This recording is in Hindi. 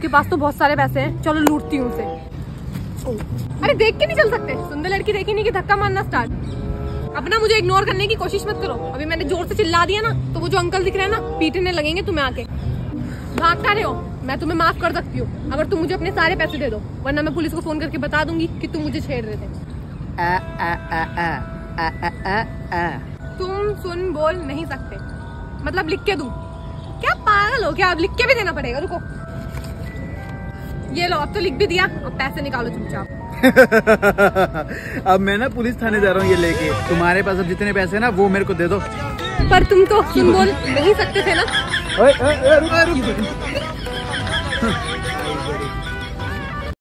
उसके पास तो बहुत सारे पैसे हैं, चलो लूटती हूँ उसे। अरे देख के नहीं चल सकते, सुंदर लड़की देखी नहीं कि धक्का मारना स्टार्ट। अब ना मुझे इग्नोर करने की कोशिश मत करो, अभी मैंने जोर से चिल्ला दिया ना तो वो जो अंकल दिख रहे हैं ना पीटने लगेंगे तुम्हें आके। भागता रहे हो, मैं तुम्हें माफ कर सकती हूँ अगर तुम मुझे अपने सारे पैसे दे दो, वरना मैं पुलिस को फोन करके बता दूंगी कि तुम मुझे छेड़ रहे थे। तुम सुन बोल नहीं सकते, मतलब लिख के दूं? क्या पागल हो क्या? अब लिख के भी देना पड़ेगा, रुको। ये लो, अब तो लिख भी दिया, अब पैसे निकालो चुपचाप। अब मैं ना पुलिस थाने जा रहा हूँ ये लेके। तुम्हारे पास अब जितने पैसे ना वो मेरे को दे दो। पर तुम तो सुन बोल नहीं सकते थे ना। रुक।